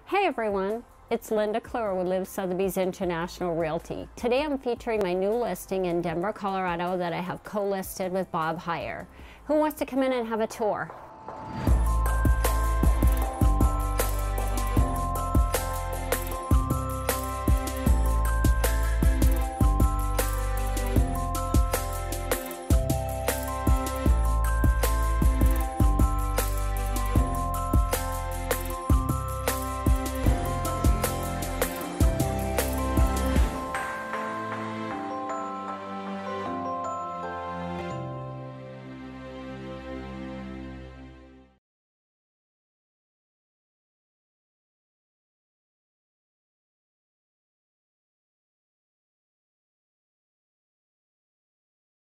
Hey everyone, it's Linda Clure with Live Sotheby's International Realty. Today I'm featuring my new listing in Denver, Colorado that I have co-listed with Bob Heyer. Who wants to come in and have a tour?